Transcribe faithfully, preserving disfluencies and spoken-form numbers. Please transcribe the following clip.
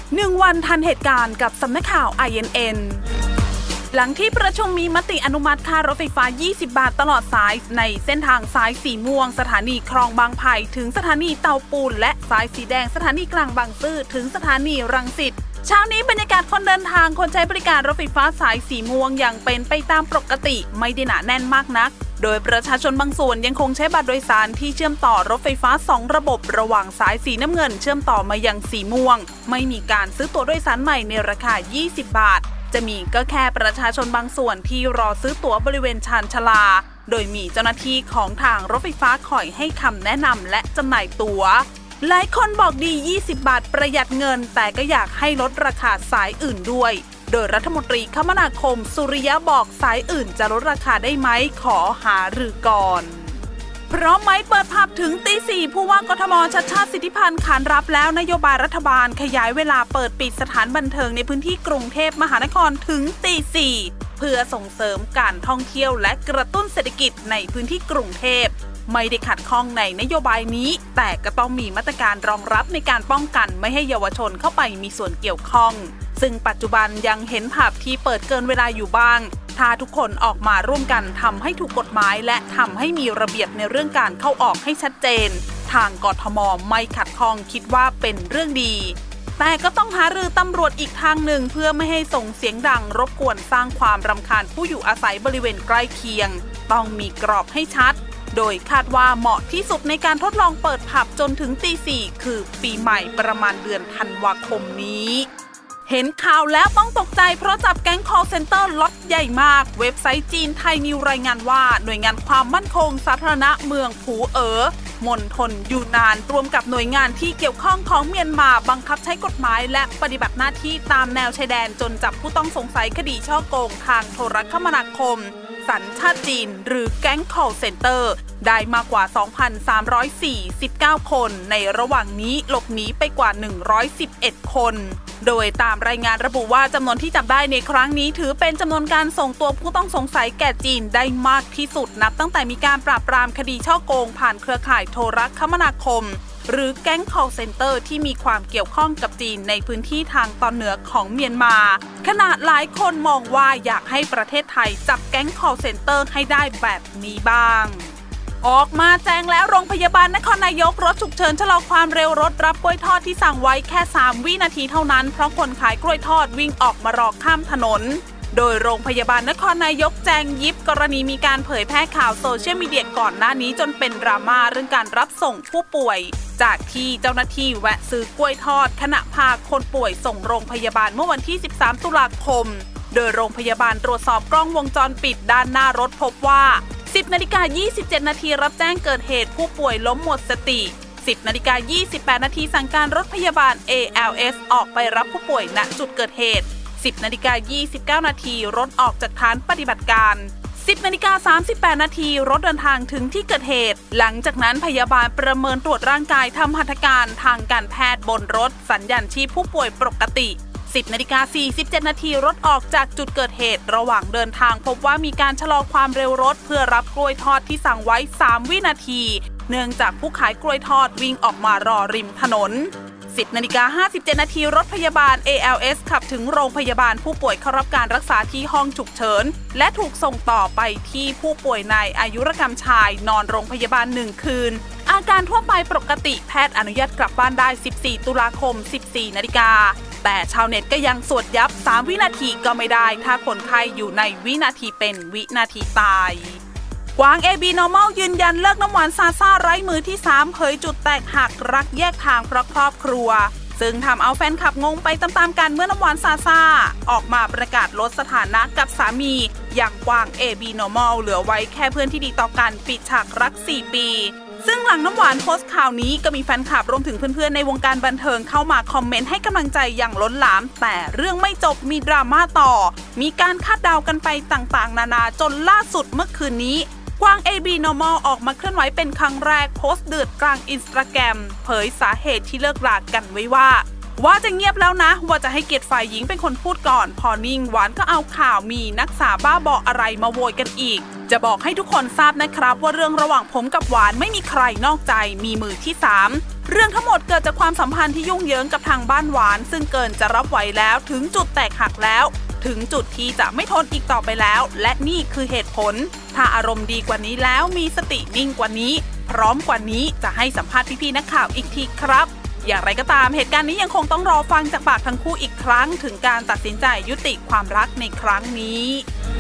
หนึ่งวันทันเหตุการณ์กับสำนักข่าว ไอ เอ็น เอ็น หลังที่ประชุมมีมติอนุมัติค่ารถไฟฟ้ายี่สิบบาทตลอดสายในเส้นทางสายสีม่วงสถานีคลองบางไผ่ถึงสถานีเตาปูนและสายสีแดงสถานีกลางบางซื่อถึงสถานีรังสิตเช้านี้บรรยากาศคนเดินทางคนใช้บริการรถไฟฟ้าสายสีม่วงอย่างเป็นไปตามปกติไม่ได้หนาแน่นมากนักโดยประชาชนบางส่วนยังคงใช้บัตรโดยสารที่เชื่อมต่อรถไฟฟ้าสองระบบระหว่างสายสีน้ำเงินเชื่อมต่อมายังสีม่วงไม่มีการซื้อตั๋วโดยสารใหม่ในราคายี่สิบบาทจะมีก็แค่ประชาชนบางส่วนที่รอซื้อตั๋วบริเวณชานชาลาโดยมีเจ้าหน้าที่ของทางรถไฟฟ้าคอยให้คำแนะนำและจำหน่ายตั๋วหลายคนบอกดียี่สิบบาทประหยัดเงินแต่ก็อยากให้ลดราคาสายอื่นด้วยโดยรัฐมนตรีคมนาคมสุริยะบอกสายอื่นจะลดราคาได้ไหมขอหารือก่อนเพราะไหมเปิดภาพถึงตีสี่ผู้ว่ากทมชัชชาติสิทธิพันธ์ขานรับแล้วนโยบายรัฐบาลขยายเวลาเปิดปิดสถานบันเทิงในพื้นที่กรุงเทพมหานครถึงตีสี่เพื่อส่งเสริมการท่องเที่ยวและกระตุ้นเศรษฐกิจในพื้นที่กรุงเทพไม่ได้ขัดข้องในนโยบายนี้แต่ก็ต้องมีมาตรการรองรับในการป้องกันไม่ให้เยาวชนเข้าไปมีส่วนเกี่ยวข้องซึ่งปัจจุบันยังเห็นผับที่เปิดเกินเวลาอยู่บ้างถ้าทุกคนออกมาร่วมกันทำให้ถูกกฎหมายและทำให้มีระเบียบในเรื่องการเข้าออกให้ชัดเจนทางกทมไม่ขัดข้องคิดว่าเป็นเรื่องดีแต่ก็ต้องหารือตำรวจอีกทางหนึ่งเพื่อไม่ให้ส่งเสียงดังรบกวนสร้างความรำคาญผู้อยู่อาศัยบริเวณใกล้เคียงต้องมีกรอบให้ชัดโดยคาดว่าเหมาะที่สุดในการทดลองเปิดผับจนถึงตีสี่คือปีใหม่ประมาณเดือนธันวาคมนี้เห็นข่าวแล้วต้องตกใจเพราะจับแก๊ง call center ล็อตใหญ่มากเว็บไซต์จีนไทยนิวรายงานว่าหน่วยงานความมั่นคงสาธารณะเมืองผูเอ๋อมณฑลยูนานรวมกับหน่วยงานที่เกี่ยวข้องของเมียนมาบังคับใช้กฎหมายและปฏิบัติหน้าที่ตามแนวชายแดนจนจับผู้ต้องสงสัยคดีฉ้อโกงทางโทรคมนาคมสัญชาติจีนหรือแก๊ง call center ได้มากกว่า สองพันสามร้อยสี่สิบเก้า คนในระหว่างนี้หลบหนีไปกว่าหนึ่งร้อยสิบเอ็ดคนโดยตามรายงานระบุว่าจำนวนที่จับได้ในครั้งนี้ถือเป็นจำนวนการส่งตัวผู้ต้องสงสัยแก่จีนได้มากที่สุดนับตั้งแต่มีการปราบปรามคดีฉ้อโกงผ่านเครือข่ายโทรคมนาคมหรือแก๊ง call center ที่มีความเกี่ยวข้องกับจีนในพื้นที่ทางตอนเหนือของเมียนมาขณะหลายคนมองว่าอยากให้ประเทศไทยจับแก๊ง call center ให้ได้แบบนี้บ้างออกมาแจ้งแล้วโรงพยาบาลนครนายกรถฉุกเฉินชะลอความเร็วรถรับกล้วยทอดที่สั่งไว้แค่สามวินาทีเท่านั้นเพราะคนขายกล้วยทอดวิ่งออกมารอข้ามถนนโดยโรงพยาบาลนครนายกแจ้งยิบกรณีมีการเผยแพร่ข่าวโซเชียลมีเดียก่อนหน้านี้จนเป็นดราม่าเรื่องการรับส่งผู้ป่วยจากที่เจ้าหน้าที่แวะซื้อกล้วยทอดขณะพาคนป่วยส่งโรงพยาบาลเมื่อวันที่สิบสามตุลาคมโดยโรงพยาบาลตรวจสอบกล้องวงจรปิดด้านหน้ารถพบว่าสิบนาฬิกายี่สิบเจ็ดนาทีรับแจ้งเกิดเหตุผู้ป่วยล้มหมดสติสิบนาฬิกายี่สิบแปดนาทีสั่งการรถพยาบาล เอ แอล เอส ออกไปรับผู้ป่วยณจุดเกิดเหตุสิบนาฬิกายี่สิบเก้านาทีรถออกจากฐานปฏิบัติการสิบนาฬิกาสามสิบแปดนาทีรถเดินทางถึงที่เกิดเหตุหลังจากนั้นพยาบาลประเมินตรวจร่างกายทำหัตถการทางการแพทย์บนรถสัญญาณชีพผู้ป่วยปกติสิบนาฬิกาสี่สิบเจ็ดนาทีรถออกจากจุดเกิดเหตุระหว่างเดินทางพบว่ามีการชะลอความเร็วรถเพื่อรับกล้วยทอดที่สั่งไว้สามวินาทีเนื่องจากผู้ขายกล้วยทอดวิ่งออกมารอริมถนนสิบนาฬิกาห้าสิบเจ็ดนาทีรถพยาบาล เอ แอล เอส ขับถึงโรงพยาบาลผู้ป่วยเข้ารับการรักษาที่ห้องฉุกเฉินและถูกส่งต่อไปที่ผู้ป่วยในอายุรกรรมชายนอนโรงพยาบาลหนึ่งคืนอาการทั่วไปปกติแพทย์อนุญาตกลับบ้านได้สิบสี่ตุลาคมสิบสี่นาฬิกาแต่ชาวเน็ตก็ยังสวดยับสามวินาทีก็ไม่ได้ถ้าคนไข้อยู่ในวินาทีเป็นวินาทีตายกวาง เอ บี Normal ยืนยันเลิกน้ำหวานซาซ่าไร้มือที่สามเผยจุดแตกหักรักแยกทางเพราะครอบครัวซึ่งทำเอาแฟนคลับงงไปตามๆกันเมื่อน้ำหวานซาซ่าออกมาประกาศลดสถานะกับสามีอย่างกวาง เอ บี Normal เหลือไว้แค่เพื่อนที่ดีต่อกันปิดฉากรักสี่ปีซึ่งหลังน้ำหวานโพสต์ข่าวนี้ก็มีแฟนคลับรวมถึงเพื่อนๆในวงการบันเทิงเข้ามาคอมเมนต์ให้กำลังใจอย่างล้นหลามแต่เรื่องไม่จบมีดราม่าต่อมีการคาดเดากันไปต่างๆนานาจนล่าสุดเมื่อคืนนี้กวาง เอ บี Normal ออกมาเคลื่อนไหวเป็นครั้งแรกโพสต์เดือดกลางอินสตาแกรมเผยสาเหตุที่เลิกรากันไว้ว่าว่าจะเงียบแล้วนะว่าจะให้เกียรติฝ่ายหญิงเป็นคนพูดก่อนพอนิ่งหวานก็เอาข่าวมีนักสาบ้าบออะไรมาโวยกันอีกจะบอกให้ทุกคนทราบนะครับว่าเรื่องระหว่างผมกับหวานไม่มีใครนอกใจมีมือที่สามเรื่องทั้งหมดเกิดจากความสัมพันธ์ที่ยุ่งเหยิงกับทางบ้านหวานซึ่งเกินจะรับไหวแล้วถึงจุดแตกหักแล้วถึงจุดที่จะไม่ทนอีกต่อไปแล้วและนี่คือเหตุผลถ้าอารมณ์ดีกว่านี้แล้วมีสตินิ่งกว่านี้พร้อมกว่านี้จะให้สัมภาษณ์พี่ๆนักข่าวอีกทีครับอย่างไรก็ตามเหตุการณ์นี้ยังคงต้องรอฟังจากปากทั้งคู่อีกครั้งถึงการตัดสินใจยุติความรักในครั้งนี้